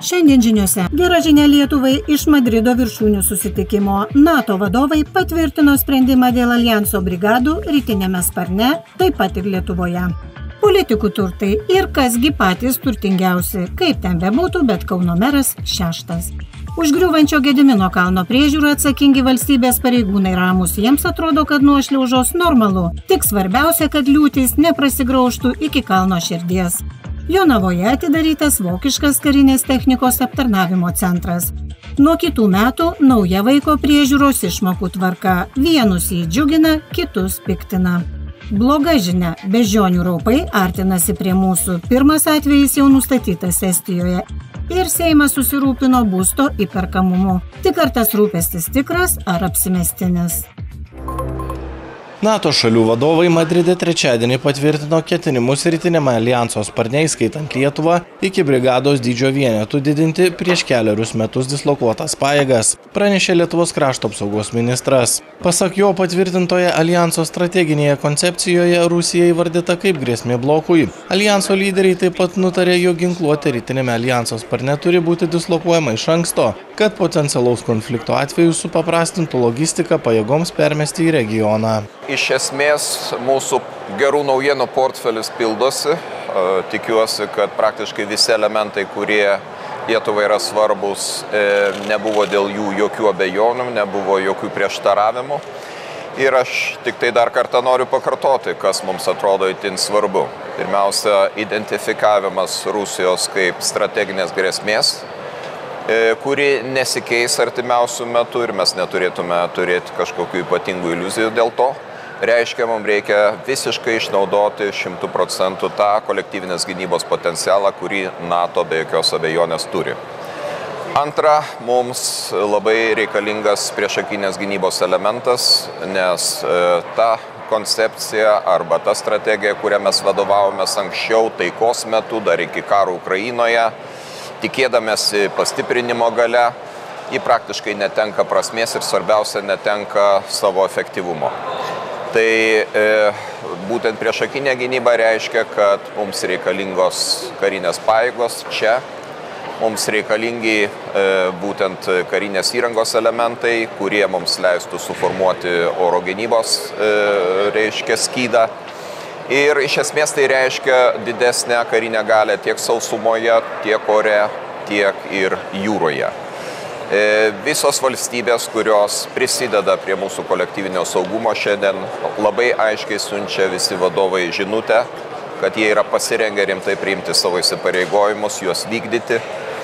Šiandien žiniose. Gera žinia Lietuvai iš Madrido viršūnių susitikimo. NATO vadovai patvirtino sprendimą dėl alijanso brigadų rytinėme sparne, taip pat ir Lietuvoje. Politikų turtai ir kasgi patys turtingiausi, kaip ten bebūtų, bet Kauno meras 6. Už griūvančio Gedimino kalno priežiūrą atsakingi valstybės pareigūnai ramūs, jiems atrodo, kad nuošliaužos normalu. Tik svarbiausia, kad liūtys neprasigraužtų iki kalno širdies. Jonavoje atidarytas vokiškas karinės technikos aptarnavimo centras. Nuo kitų metų nauja vaiko priežiūros išmokų tvarka. Vienus jį džiugina, kitus piktina. Bloga žinia, beždžionių raupai artinasi prie mūsų. Pirmas atvejis jau nustatytas Estijoje. Ir Seimas susirūpino būsto įperkamumu. Tik ar tas rūpestis tikras ar apsimestinis? NATO šalių vadovai Madride trečiadienį patvirtino ketinimus rytinėme alijanso sparne, įskaitant Lietuvą, iki brigados dydžio vienetų didinti prieš kelerius metus dislokuotas pajėgas, pranešė Lietuvos krašto apsaugos ministras. Pasak jo, patvirtintoje alijanso strateginėje koncepcijoje Rusija įvardyta kaip grėsmė blokui. Alijanso lyderiai taip pat nutarė, jog ginkluotė rytinėme alijanso sparne turi būti dislokuojama iš anksto, kad potencialaus konflikto atveju supaprastintų logistiką pajėgoms permesti į regioną. Iš esmės mūsų gerų naujienų portfelis pildosi. Tikiuosi, kad praktiškai visi elementai, kurie Lietuvai yra svarbus, nebuvo dėl jų jokių abejonių, nebuvo jokių prieštaravimų. Ir aš tik tai dar kartą noriu pakartoti, kas mums atrodo itin svarbu. Pirmiausia, identifikavimas Rusijos kaip strateginės grėsmės, kuri nesikeis artimiausių metų ir mes neturėtume turėti kažkokių ypatingų iliuzijų dėl to. Reiškia, mums reikia visiškai išnaudoti 100% tą kolektyvinės gynybos potencialą, kurį NATO be jokios abejonės turi. Antra, mums labai reikalingas priešakinės gynybos elementas, nes ta koncepcija arba ta strategija, kurią mes vadovavomės anksčiau taikos metu, dar iki karo Ukrainoje, tikėdamėsi pastiprinimo gale, ji praktiškai netenka prasmės ir svarbiausia netenka savo efektyvumo. Tai būtent priešakinė gynyba reiškia, kad mums reikalingos karinės pajėgos čia, mums reikalingi būtent karinės įrangos elementai, kurie mums leistų suformuoti oro gynybos skydą. Ir iš esmės tai reiškia didesnę karinę galią tiek sausumoje, tiek ore, tiek ir jūroje. Visos valstybės, kurios prisideda prie mūsų kolektyvinio saugumo šiandien, labai aiškiai siunčia visi vadovai žinutę, kad jie yra pasirengę rimtai priimti savo įsipareigojimus, juos vykdyti.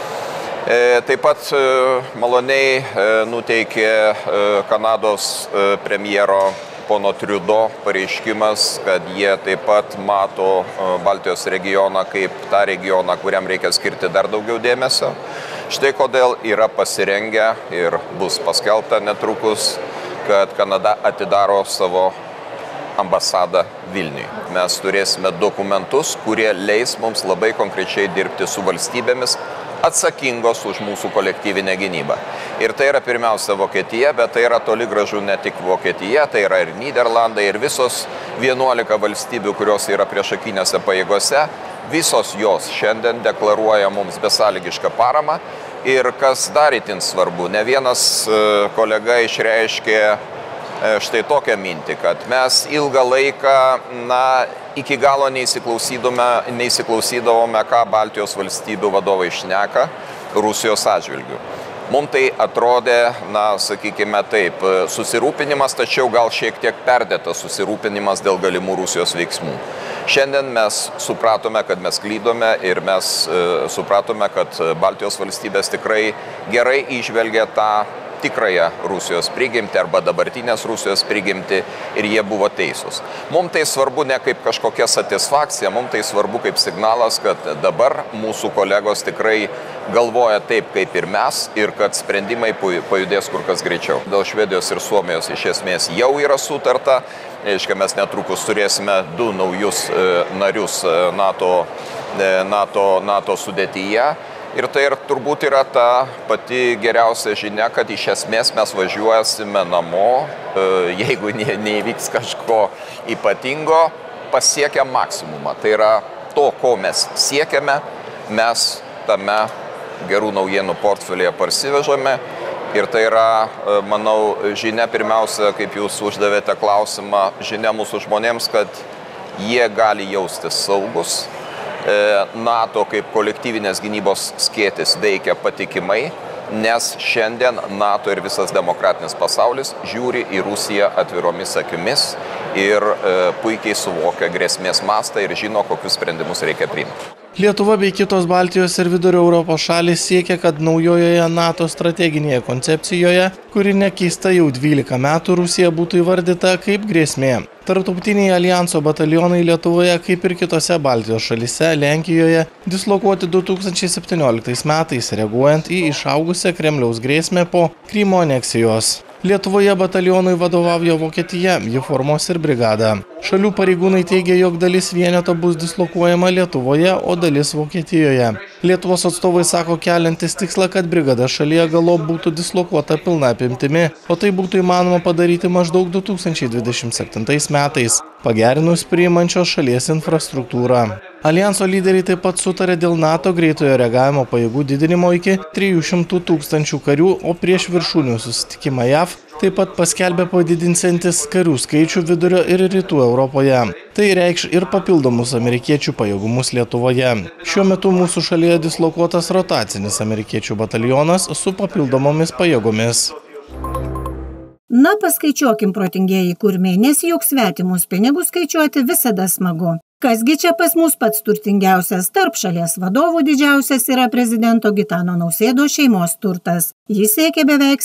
Taip pat maloniai nuteikė Kanados premjero pono Trudeau pareiškimas, kad jie taip pat mato Baltijos regioną kaip tą regioną, kuriam reikia skirti dar daugiau dėmesio. Štai kodėl yra pasirengę ir bus paskelbta netrukus, kad Kanada atidaro savo ambasadą Vilniui. Mes turėsime dokumentus, kurie leis mums labai konkrečiai dirbti su valstybėmis atsakingos už mūsų kolektyvinę gynybą. Ir tai yra pirmiausia Vokietija, bet tai yra toli gražu ne tik Vokietija, tai yra ir Nyderlandai, ir visos 11 valstybių, kurios yra priešakinėse pajėgose. Visos jos šiandien deklaruoja mums besąlygišką paramą ir kas dar itin svarbu, ne vienas kolega išreiškė štai tokią mintį, kad mes ilgą laiką iki galo neįsiklausydavome, ką Baltijos valstybių vadovai šneka Rusijos atžvilgiu. Mums tai atrodė, sakykime taip, susirūpinimas, tačiau gal šiek tiek perdėtas susirūpinimas dėl galimų Rusijos veiksmų. Šiandien mes supratome, kad mes klydome ir mes supratome, kad Baltijos valstybės tikrai gerai įžvelgia tą tikrąją Rusijos prigimtį arba dabartinės Rusijos prigimtį ir jie buvo teisūs. Mums tai svarbu ne kaip kažkokia satisfakcija, mums tai svarbu kaip signalas, kad dabar mūsų kolegos tikrai galvoja taip kaip ir mes ir kad sprendimai pajudės kur kas greičiau. Dėl Švedijos ir Suomijos iš esmės jau yra sutarta, reiškia mes netrukus turėsime 2 naujus narius NATO sudėtyje. Ir tai turbūt yra ta pati geriausia žinia, kad iš esmės mes važiuosime namo, jeigu neįvyks kažko ypatingo, pasiekę maksimumą. Tai yra to, ko mes siekiame, mes tame gerų naujienų portfelėje parsivežame. Ir tai yra, manau, žinia pirmiausia, kaip jūs uždavėte klausimą, žinia mūsų žmonėms, kad jie gali jaustis saugus. NATO kaip kolektyvinės gynybos skėtis veikia patikimai, nes šiandien NATO ir visas demokratinis pasaulis žiūri į Rusiją atviromis akimis ir puikiai suvokia grėsmės mastą ir žino, kokius sprendimus reikia priimti. Lietuva bei kitos Baltijos ir Vidurio Europos šalys siekia, kad naujojoje NATO strateginėje koncepcijoje, kuri nekeista jau 12 metų, Rusija būtų įvardyta kaip grėsmė. Tarptautiniai alijanso batalionai Lietuvoje, kaip ir kitose Baltijos šalyse, Lenkijoje, dislokuoti 2017 metais, reaguojant į išaugusią Kremliaus grėsmę po Krymo aneksijos. Lietuvoje batalionui vadovauja Vokietija, ji formuos ir brigadą. Šalių pareigūnai teigia, jog dalis vieneto bus dislokuojama Lietuvoje, o dalis Vokietijoje. Lietuvos atstovai sako, keliantis tikslą, kad brigada šalyje galop būtų dislokuota pilna apimtimi, o tai būtų įmanoma padaryti maždaug 2027 metais, pagerinus priimančios šalies infrastruktūrą. Alijanso lyderiai taip pat sutarė dėl NATO greitojo reagavimo pajėgų didinimo iki 300 000 karių, o prieš viršūnių susitikimą JAV taip pat paskelbė padidinsiantis karių skaičių vidurio ir rytų Europoje. Tai reikš ir papildomus amerikiečių pajėgumus Lietuvoje. Šiuo metu mūsų šalyje dislokuotas rotacinis amerikiečių batalionas su papildomomis pajėgomis. Na, paskaičiuokim, protingieji kurmiai, nes juk svetimus pinigus skaičiuoti visada smagu. Kasgi čia pas mus pats turtingiausias, tarp šalies vadovų didžiausias yra prezidento Gitano Nausėdos šeimos turtas. Jis siekia beveik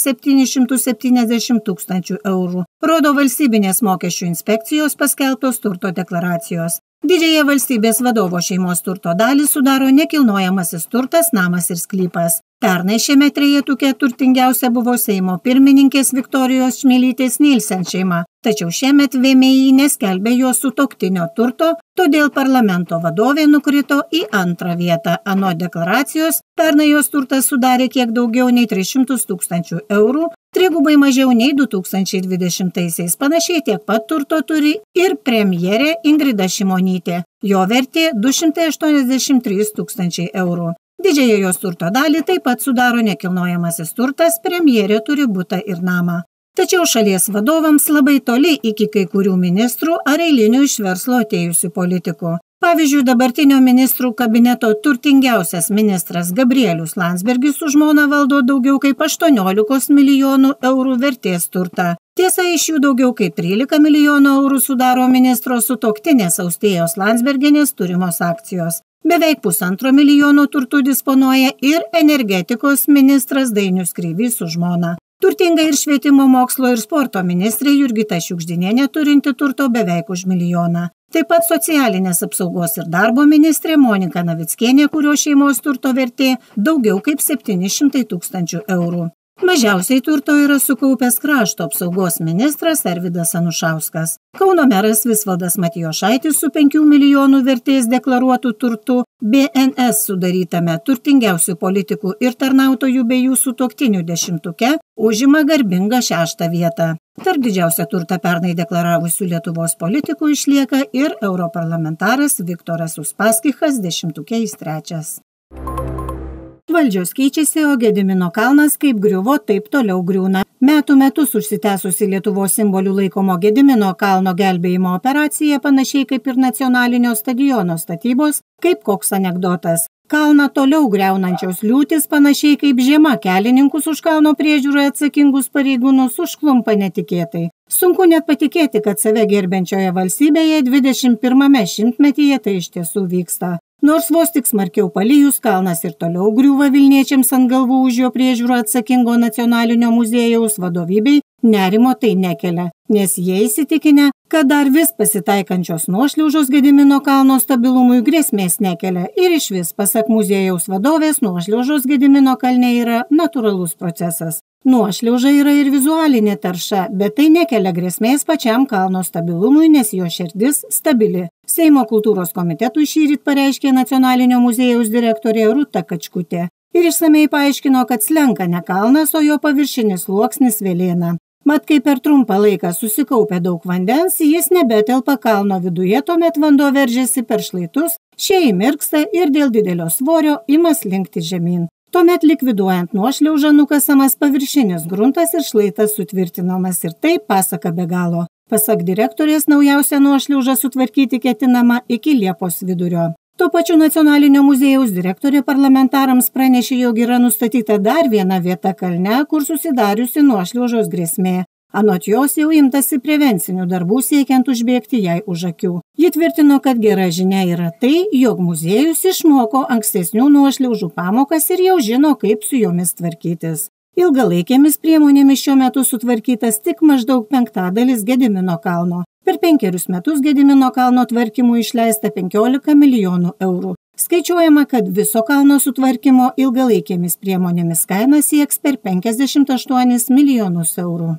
770 000 eurų, rodo valstybinės mokesčių inspekcijos paskelbtos turto deklaracijos. Didžiąją valstybės vadovo šeimos turto dalį sudaro nekilnojamasis turtas, namas ir sklypas. Pernai šiame trejetuke turtingiausia buvo Seimo pirmininkės Viktorijos Čmilytės Nilsen šeima, tačiau šiemet VMI neskelbė jo sutuoktinio turto, todėl parlamento vadovė nukrito į antrą vietą. Anot deklaracijos, pernai jos turtas sudarė kiek daugiau nei 300 000 eurų, trigubai mažiau nei 2020-aisiais. Panašiai tiek pat turto turi ir premjerė Ingrida Šimonytė. Jo vertė 283 000 eurų. Didžiąją jos turto dalį taip pat sudaro nekilnojamasis turtas, premjerė turi butą ir namą. Tačiau šalies vadovams labai toli iki kai kurių ministrų ar eilinių iš verslo atėjusių politikų. Pavyzdžiui, dabartinio ministrų kabineto turtingiausias ministras Gabrielius Landsbergis su žmona valdo daugiau kaip 18 milijonų eurų vertės turtą. Tiesa, iš jų daugiau kaip 13 milijonų eurų sudaro ministro sutuoktinės Austėjos Landsbergienės turimos akcijos. Beveik 1,5 milijono turtų disponuoja ir energetikos ministras Dainius Kreivys su žmona. Turtinga ir švietimo, mokslo ir sporto ministrė Jurgita Šiugždinienė turinti turto beveik už milijoną. Taip pat socialinės apsaugos ir darbo ministrė Monika Navickienė, kurio šeimos turto vertė daugiau kaip 700 000 eurų. Mažiausiai turto yra sukaupęs krašto apsaugos ministras Arvydas Anušauskas. Kauno meras Visvaldas Matijošaitis su 5 milijonų vertės deklaruotų turtų BNS sudarytame turtingiausių politikų ir tarnautojų bei jų sutuoktinių dešimtuke užima garbingą 6. vietą. Tarp didžiausią turtą pernai deklaravusių Lietuvos politikų išlieka ir europarlamentaras Viktoras Uspaskichas, dešimtuke jis 3. Valdžios keičiasi, o Gedimino kalnas kaip griuvo, taip toliau griūna. Metų metus užsitęsusi Lietuvos simbolių laikomo Gedimino kalno gelbėjimo operacija, panašiai kaip ir nacionalinio stadiono statybos, kaip koks anekdotas. Kalną toliau griaunančios liūtis, panašiai kaip žiema, kelininkus už kalno priežiūrą atsakingus pareigūnus užklumpa netikėtai. Sunku net patikėti, kad save gerbiančioje valstybėje 21 šimtmetyje tai iš tiesų vyksta. Nors vos tik smarkiau palijus, kalnas ir toliau griūva Vilniečiams ant galvų už jo priežiūrą atsakingo nacionalinio muziejaus vadovybei, nerimo tai nekelia, nes jie įsitikinę, kad dar vis pasitaikančios nuošliaužos Gedimino kalno stabilumui grėsmės nekelia ir išvis, pasak muziejaus vadovės, nuošliaužos Gedimino kalne yra natūralus procesas. Nuošliauža yra ir vizualinė tarša, bet tai nekelia grėsmės pačiam kalno stabilumui, nes jo širdis stabili. Seimo kultūros komitetui šįryt pareiškė Nacionalinio muziejaus direktorė Rūta Kačkutė ir išsamei paaiškino, kad slenka ne kalnas, o jo paviršinis sluoksnis velėna. Mat, kai per trumpą laiką susikaupė daug vandens, jis nebetelpa kalno viduje, tuomet vanduo veržiasi per šlaitus, šie įmirksta ir dėl didelio svorio ima slinkti žemyn. Tuomet likviduojant nuošliaužą nukasamas paviršinis gruntas ir šlaitas sutvirtinamas ir taip pasaka be galo. Pasak direktorės, naujausią nuošliaužą sutvarkyti ketinama iki Liepos vidurio. Tuo pačiu Nacionalinio muziejaus direktorė parlamentarams pranešė, jog yra nustatyta dar viena vieta kalne, kur susidariusi nuošliaužos grėsmė. Anot jos jau imtasi prevencinių darbų siekiant užbėgti jai už akių. Ji tvirtino, kad gera žinia yra tai, jog muziejus išmoko ankstesnių nuošliaužų pamokas ir jau žino, kaip su jomis tvarkytis. Ilgalaikėmis priemonėmis šiuo metu sutvarkytas tik maždaug 1/5 Gedimino kalno. Per 5 metus Gedimino kalno tvarkymų išleista 15 milijonų eurų. Skaičiuojama, kad viso kalno sutvarkymo ilgalaikėmis priemonėmis kaina sieks per 58 milijonus eurų.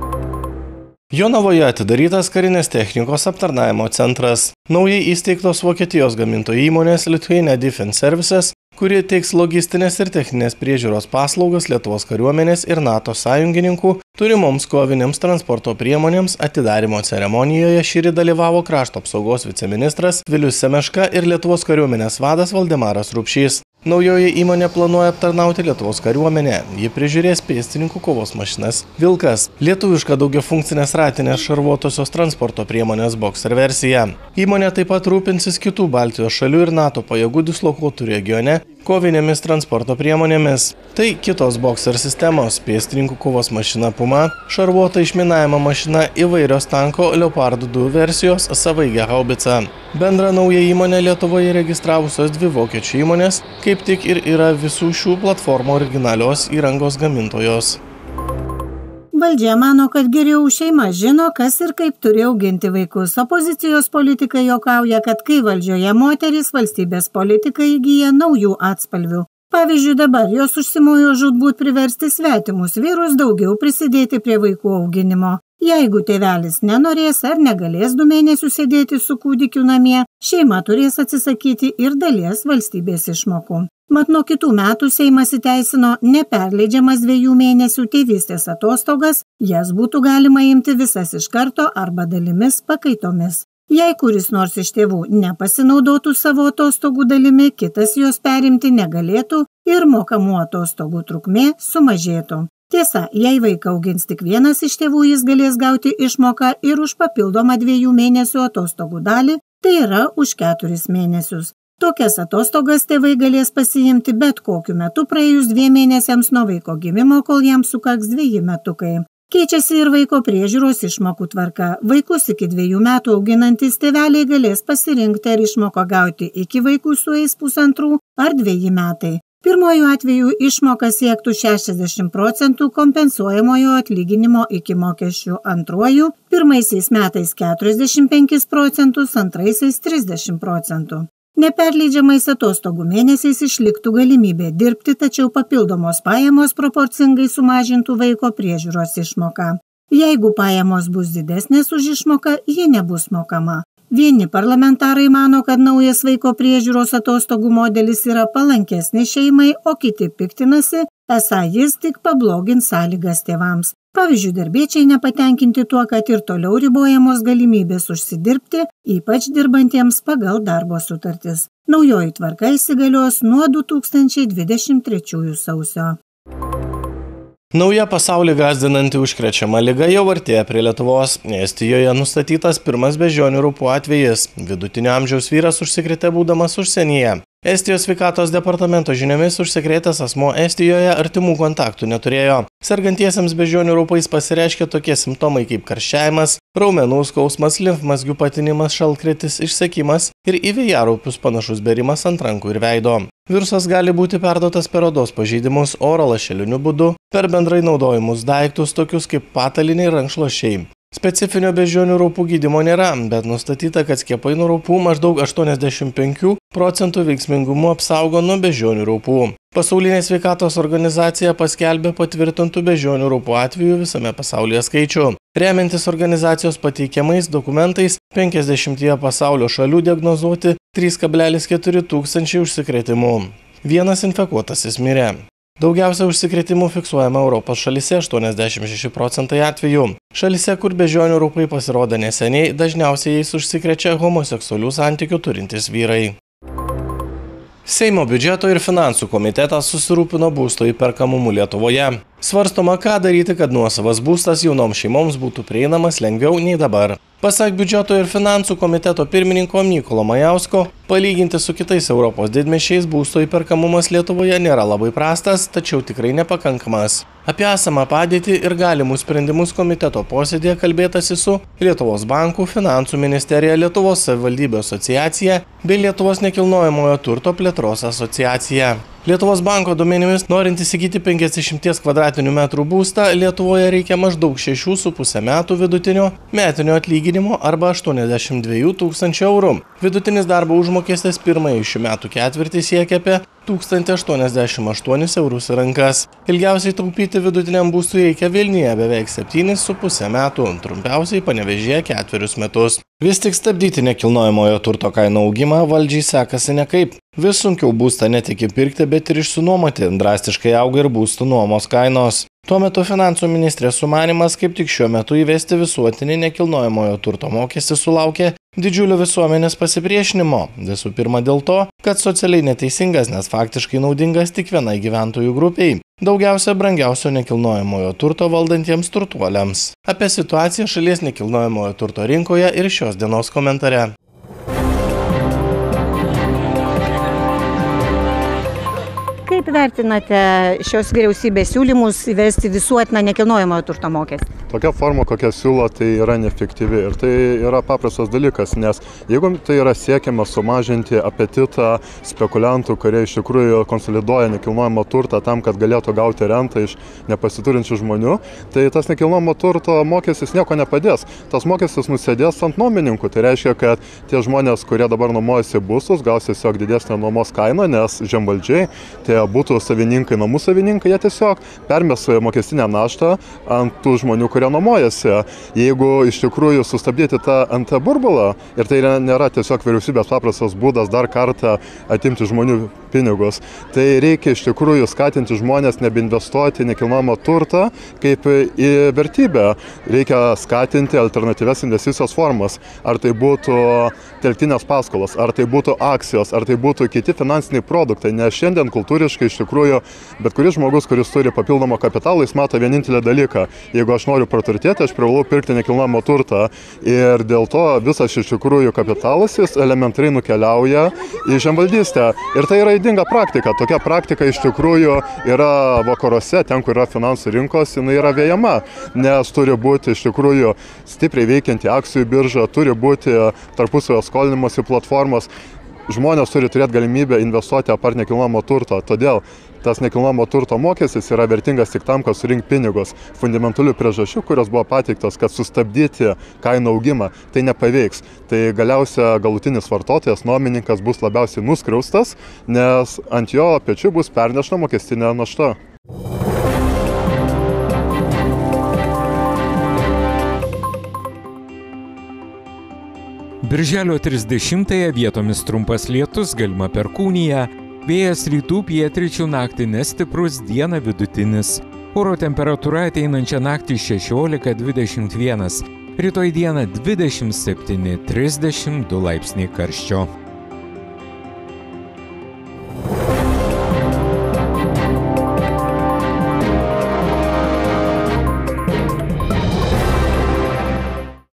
Jonavoje atidarytas karinės technikos aptarnavimo centras. Naujai įsteigtos Vokietijos gamintojų įmonės Lithuania Defense Services, kuri teiks logistinės ir techninės priežiūros paslaugas Lietuvos kariuomenės ir NATO sąjungininkų turimoms kovinėms transporto priemonėms atidarymo ceremonijoje šįryt dalyvavo krašto apsaugos viceministras Vilius Semeška ir Lietuvos kariuomenės vadas Valdemaras Rupšys. Naujoji įmonė planuoja aptarnauti Lietuvos kariuomenę. Ji prižiūrės pėstininkų kovos mašinas Vilkas, lietuviška daugiafunkcinės ratinės šarvuotosios transporto priemonės Boxer versija. Įmonė taip pat rūpinsis kitų Baltijos šalių ir NATO pajėgų dislokuotų regione kovinėmis transporto priemonėmis. Tai kitos Boxer sistemos, pėstininkų kovos mašina Puma, šarvuota išminavimo mašina, įvairios tanko Leopard 2 versijos, savaeigė haubica. Bendra nauja įmonė Lietuvoje registravusios 2 vokiečių įmonės, kaip tik ir yra visų šių platformų originalios įrangos gamintojos. Valdžia mano, kad geriau šeima žino, kas ir kaip turi auginti vaikus. Opozicijos politikai juokauja, kad kai valdžioje moterys, valstybės politikai įgyja naujų atspalvių. Pavyzdžiui, dabar jos užsimojo žūtbūt priversti svetimus vyrus daugiau prisidėti prie vaikų auginimo. Jeigu tėvelis nenorės ar negalės 2 mėnesius sėdėti su kūdikiu namie, šeima turės atsisakyti ir dalies valstybės išmokų. Mat nuo kitų metų Seimas įteisino neperleidžiamas 2 mėnesių tėvystės atostogas, jas būtų galima imti visas iš karto arba dalimis pakaitomis. Jei kuris nors iš tėvų nepasinaudotų savo atostogų dalimi, kitas jos perimti negalėtų ir mokamų atostogų trukmė sumažėtų. Tiesa, jei vaiką augins tik vienas iš tėvų, jis galės gauti išmoką ir už papildomą 2 mėnesių atostogų dalį, tai yra už 4 mėnesius. Tokias atostogas tėvai galės pasiimti bet kokiu metu praėjus 2 mėnesiams nuo vaiko gimimo, kol jam sukaks 2 metukai. Keičiasi ir vaiko priežiūros išmokų tvarka. Vaikus iki 2 metų auginantis tėveliai galės pasirinkti ar išmoką gauti iki vaikų sueis 1,5 ar 2 metai. Pirmoju atveju išmoka siektų 60% kompensuojamojo atlyginimo iki mokesčių, antruoju pirmaisiais metais 45%, antraisiais 30%. Neperleidžiamais atostogų mėnesiais išliktų galimybė dirbti, tačiau papildomos pajamos proporcingai sumažintų vaiko priežiūros išmoką. Jeigu pajamos bus didesnės už išmoką, ji nebus mokama. Vieni parlamentarai mano, kad naujas vaiko priežiūros atostogų modelis yra palankesnis šeimai, o kiti piktinasi, esą jis tik pablogins sąlygas tėvams. Pavyzdžiui, darbiečiai nepatenkinti tuo, kad ir toliau ribojamos galimybės užsidirbti, ypač dirbantiems pagal darbo sutartis. Naujoji tvarka įsigalios nuo 2023 sausio. Nauja pasaulį gąsdinanti užkrečiama liga jau artėja prie Lietuvos. Estijoje nustatytas pirmas beždžionių raupų atvejis. Vidutinio amžiaus vyras užsikrėtė būdamas užsienyje. Estijos sveikatos departamento žiniomis užsikrėtęs asmuo Estijoje artimų kontaktų neturėjo. Sergantiesiems beždžionių raupais pasireiškia tokie simptomai kaip karščiavimas, raumenų skausmas, limfmazgių patinimas, šaltkrėtis, išsekimas ir į vėjaraupius panašus bėrimas ant rankų ir veido. Virusas gali būti perduotas per odos pažeidimus oro lašeliniu būdu, per bendrai naudojimus daiktus, tokius kaip pataliniai ir rankšluosčiai. Specifinio beždžionių raupų gydymo nėra, bet nustatyta, kad skiepai nuo raupų maždaug 85% veiksmingumu apsaugo nuo beždžionių raupų. Pasaulinė sveikatos organizacija paskelbė patvirtintų beždžionių raupų atvejų visame pasaulyje skaičių. Remiantis organizacijos pateikiamais dokumentais, 50 pasaulio šalių diagnozuoti 3,4 tūkstančiai užsikrėtimų. Vienas infekuotasis mirė. Daugiausia užsikrėtimų fiksuojama Europos šalyse 86% atvejų. Šalyse, kur beždžionių raupai pasirodė neseniai, dažniausiai jais užsikrečia homoseksualių santykių turintys vyrai. Seimo biudžeto ir finansų komitetas susirūpino būsto įperkamumu Lietuvoje. Svarstoma, ką daryti, kad nuosavas būstas jaunoms šeimoms būtų prieinamas lengviau nei dabar. Pasak biudžeto ir finansų komiteto pirmininko Mykolo Majausko, palyginti su kitais Europos didmiesčiais būsto įperkamumas Lietuvoje nėra labai prastas, tačiau tikrai nepakankamas. Apie esamą padėtį ir galimus sprendimus komiteto posėdėje kalbėtasi su Lietuvos bankų, Finansų ministerija, Lietuvos savivaldybių asociacija bei Lietuvos nekilnojamojo turto plėtros asociacija. Lietuvos banko duomenimis, norint įsigyti 50 kvadratinių metrų būstą, Lietuvoje reikia maždaug 6,5 metų vidutinio metinio atlyginimo arba 82 000 eurų. Vidutinis darbo užmokestis pirmąjį šių metų ketvirtį siekia apie 1088 eurus į rankas. Ilgiausiai taupyti vidutiniam būstui reikia Vilniuje beveik 7,5 metų, trumpiausiai Panevėžyje 4 metus. Vis tik stabdyti nekilnojamojo turto kainų augimą valdžiai sekasi nekaip. Vis sunkiau būstą ne tik įpirkti, bet ir išsinuomoti. Drastiškai auga ir būstų nuomos kainos. Tuo metu finansų ministrės sumanymas kaip tik šiuo metu įvesti visuotinį nekilnojamojo turto mokestį sulaukė didžiulio visuomenės pasipriešinimo. Visų pirma dėl to, kad socialiai neteisingas, nes faktiškai naudingas tik vienai gyventojų grupiai. Daugiausia brangiausio nekilnojamojo turto valdantiems turtuoliams. Apie situaciją šalies nekilnojamojo turto rinkoje ir šios dienos komentare. Kaip vertinate šios vyriausybės siūlymus įvesti visuotiną nekilnojamojo turto mokestį? Tokia forma, kokią siūlo, tai yra neefektyvi ir tai yra paprastas dalykas, nes jeigu tai yra siekiama sumažinti apetitą spekuliantų, kurie iš tikrųjų konsoliduoja nekilnojamo turtą tam, kad galėtų gauti rentą iš nepasiturinčių žmonių, tai tas nekilnojamo turto mokestis nieko nepadės. Tas mokestis nusėdės ant nuomininkų, tai reiškia, kad tie žmonės, kurie dabar nuomojasi būstus, gaus tiesiog didesnę nuomos kainą, nes žemvaldžiai, tie būtų savininkai, namų savininkai, jie tiesiog permes mokestinę naštą ant tų žmonių, kurie nuomojasi. Jeigu iš tikrųjų sustabdyti tą NT burbulą, ir tai nėra tiesiog vyriausybės paprastas būdas dar kartą atimti žmonių pinigus, tai reikia iš tikrųjų skatinti žmonės nebeinvestuoti nekilnojamą turtą kaip į vertybę. Reikia skatinti alternatyvias investicijos formas. Ar tai būtų telktinės paskolos, ar tai būtų akcijos, ar tai būtų kiti finansiniai produktai, nes šiandien kultūriškai iš tikrųjų bet kuris žmogus, kuris turi papildomą kapitalą, jis mato vienintelį dalyką. Jeigu aš noriu praturtėti, aš privalau pirkti nekilnojamą turtą ir dėl to visas iš tikrųjų kapitalas jis elementariai nukeliauja į žemvaldystę. Ir tai yra ydinga praktika. Tokia praktika iš tikrųjų yra vakaruose, ten, kur yra finansų rinkos, jinai yra vejama, nes turi būti iš tikrųjų stipriai veikianti akcijų birža, turi būti tarpusavio skolinimosi platformos. Žmonės turi turėti galimybę investuoti apart nekilnojamo turto, todėl tas nekilnojamo turto mokestis yra vertingas tik tam, kad surinkti pinigus. Fundamentalių priežasčių, kurios buvo pateiktos, kad sustabdyti kainų augimą, tai nepaveiks. Tai galiausia galutinis vartotojas, nuomininkas bus labiausiai nuskriaustas, nes ant jo pečių bus pernešta mokestinė našta. Birželio 30-ąją vietomis trumpas lietus, galima perkūnija, vėjas rytų pietryčių, naktį nestiprus, dieną vidutinis. Oro temperatūra ateinančią naktį 16–21, rytoj dieną 27–32 laipsniai karščio.